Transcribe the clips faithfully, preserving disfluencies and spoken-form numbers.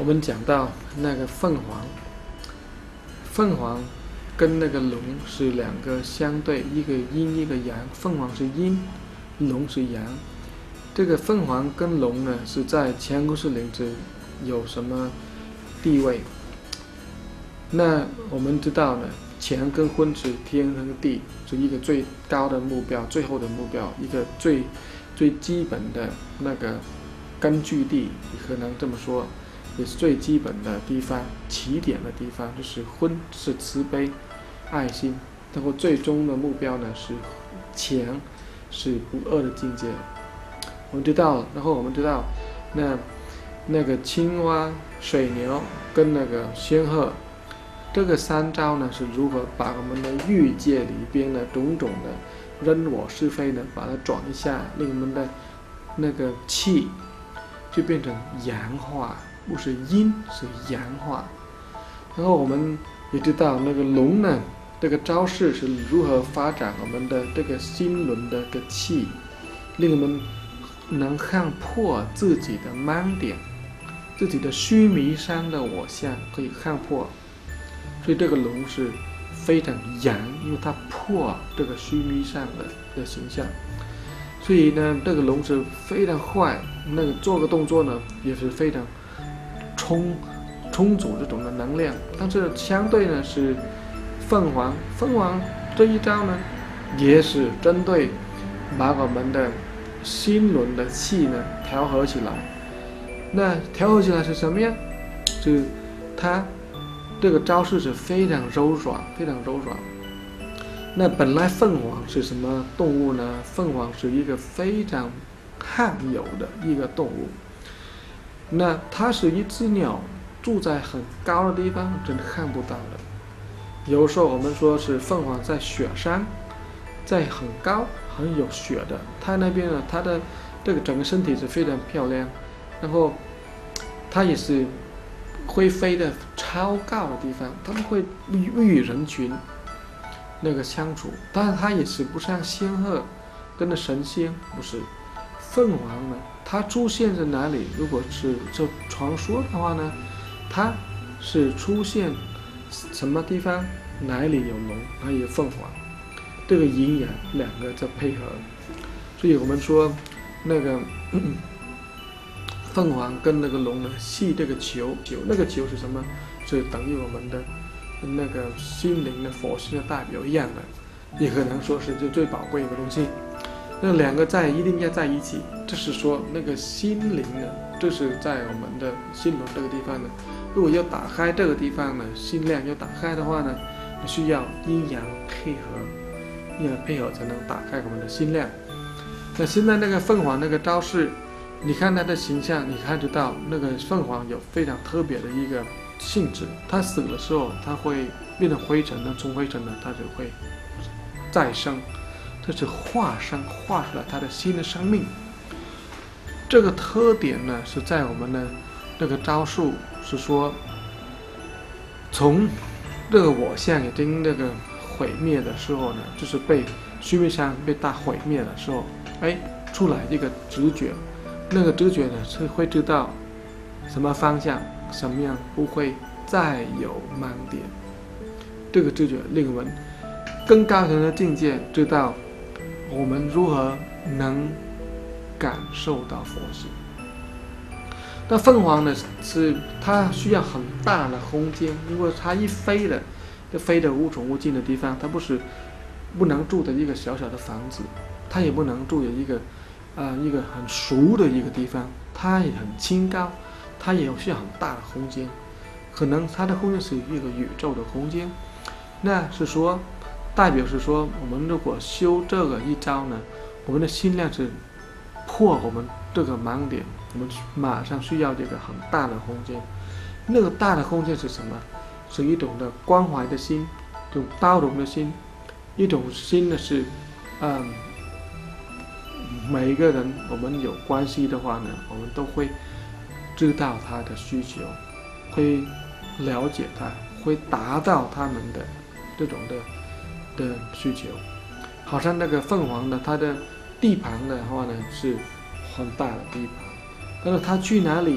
我们讲到那个凤凰，凤凰跟那个龙是两个相对，一个阴一个阳，凤凰是阴，龙是阳。这个凤凰跟龙呢是在乾坤四灵之有什么地位？那我们知道呢，乾跟坤是天和地，是一个最高的目标，最后的目标，一个最最基本的那个根据地，可能这么说，也是最基本的地方，起点的地方，就是坤是慈悲、爱心，然后最终的目标呢是乾，是不恶的境界。我们知道，然后我们知道，那那个青蛙、水牛跟那个仙鹤，这个三招呢是如何把我们的欲界里边的种种的人我是非呢，把它转一下，令我们的那个气就变成阳化，不是阴，是阳化。然后我们也知道那个龙呢，这个招式是如何发展我们的这个心轮的个气，令我们能看破自己的盲点，自己的须弥山的我相可以看破。所以这个龙是非常阳，因为它破这个须弥山的的形象。所以呢，这个龙是非常坏，那个做个动作呢也是非常充充足这种的能量。但是相对呢是凤凰，凤凰这一招呢也是针对把我们的心轮的气呢调和起来。那调和起来是什么呀？就是它这个招式是非常柔软，非常柔软。那本来凤凰是什么动物呢？凤凰是一个非常罕有的一个动物。那它是一只鸟，住在很高的地方，真看不到的。有时候我们说是凤凰在雪山，在很高很有雪的，它那边呢，它的这个整个身体是非常漂亮，然后它也是会飞的超高的地方，它们会与人群那个相处，但是它也是不像仙鹤跟着神仙，不是。凤凰呢，它出现在哪里？如果是就传说的话呢，它是出现什么地方，哪里有龙，哪里有凤凰，这个阴阳两个在配合。所以我们说那个咳咳凤凰跟那个龙呢系这个球，球那个球是什么？是等于我们的那个心灵的佛性的代表一样的，也可能说是就最宝贵的东西。那两个在一定要在一起，就是说那个心灵呢，就是在我们的心轮这个地方呢，如果要打开这个地方呢，心量要打开的话呢，需要阴阳配合，阴阳配合才能打开我们的心量。那现在那个凤凰那个招式，你看它的形象，你看得到那个凤凰有非常特别的一个性质，它死的时候它会变成灰尘呢，从灰尘呢它就会再生，这是化生，化出来它的新的生命。这个特点呢是在我们的这个招数是说，从这个我相已经那个毁灭的时候呢，就是被须弥山被大毁灭的时候，哎，出来一个直觉，那个直觉呢是会知道什么方向，什么样不会再有盲点。这个直觉令我们更高层的境界，知道我们如何能感受到佛性。那凤凰呢，是它需要很大的空间，因为它一飞了，就飞得无穷无尽的地方，它不是不能住的一个小小的房子，它也不能住的一个呃一个很熟的一个地方，它也很清高，它也需要很大的空间，可能它的空间是一个宇宙的空间。那是说，代表是说，我们如果修这个一招呢，我们的心量是破我们这个盲点，我们马上需要这个很大的空间。那个大的空间是什么？是一种的关怀的心，一种包容的心，一种心呢是，嗯，每一个人我们有关系的话呢，我们都会知道他的需求，会了解他，会达到他们的这种的的需求。好像那个凤凰呢，它的地盘的话呢是很大的地盘，但是它去哪里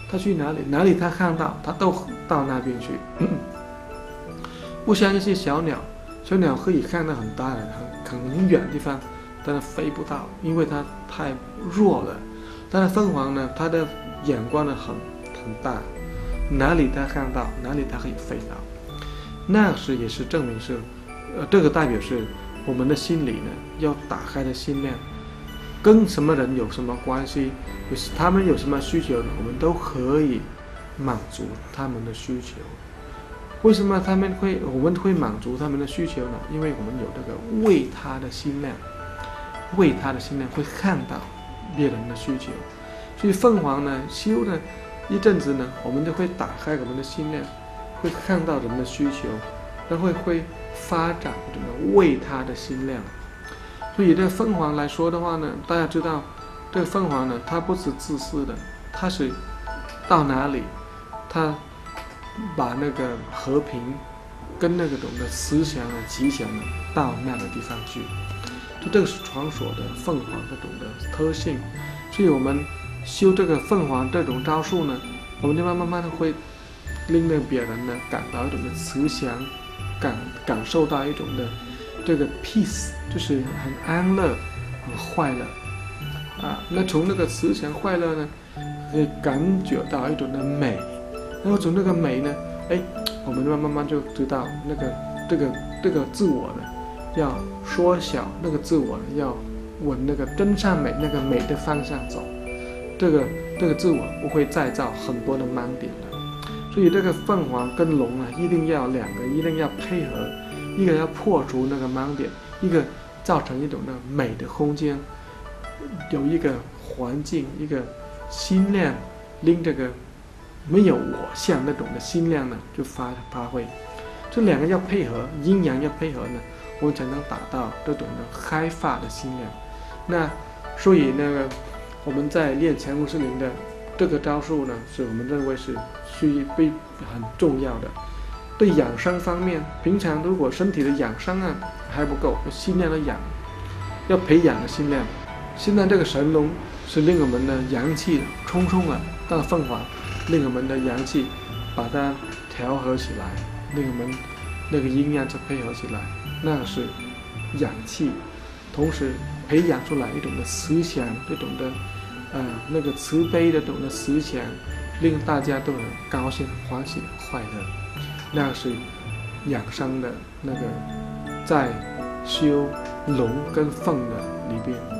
他去哪里，哪里他看到，他都到那边去。不像一些小鸟，小鸟可以看到很大的、很很远的地方，但是飞不到，因为它太弱了。但是凤凰呢，它的眼光呢很很大，哪里它看到，哪里它可以飞到。那是也是证明是，呃，这个代表是我们的心里呢要打开的心量，跟什么人有什么关系，就是他们有什么需求呢，我们都可以满足他们的需求。为什么他们会我们会满足他们的需求呢？因为我们有这个为他的心量，为他的心量会看到别人的需求。所以凤凰呢修呢一阵子呢，我们就会打开我们的心量，会看到人的需求，然后会会发展这个为他的心量。所以这凤凰来说的话呢，大家知道这个凤凰呢，它不是自私的，它是到哪里它把那个和平跟那个种的思想啊吉祥啊到那个地方去，就这个是传说的凤凰这种的特性。所以我们修这个凤凰这种招数呢，我们就慢慢慢的会令到别人呢感到一种的慈祥，感感受到一种的这个 peace， 就是很安乐很快乐啊。那从那个慈祥快乐呢，可以感觉到一种的美，然后从那个美呢，哎，我们慢慢慢就知道那个这个这个自我呢要缩小，那个自我呢要往那个真善美那个美的方向走，这个这个自我不会再造很多的盲点了。所以这个凤凰跟龙啊，一定要两个一定要配合，一个要破除那个盲点，一个造成一种的美的空间，有一个环境，一个心量，令这个没有我相那种的心量呢就发发挥。这两个要配合，阴阳要配合呢，我们才能达到这种的开发的心量。那所以那个我们在练乾坤失灵的这个招数呢，是我们认为是需被很重要的。对养生方面，平常如果身体的养生啊还不够，心量的养要培养的心量。现在这个神龙是令我们的阳气充充了，但凤凰令我们的阳气把它调和起来，令我们那个阴阳就配合起来，那是养气，同时培养出来一种的慈祥，这种的呃那个慈悲的这种的慈祥，令大家都很高兴、欢喜、快乐。那是养生的那个在修龙跟凤的里边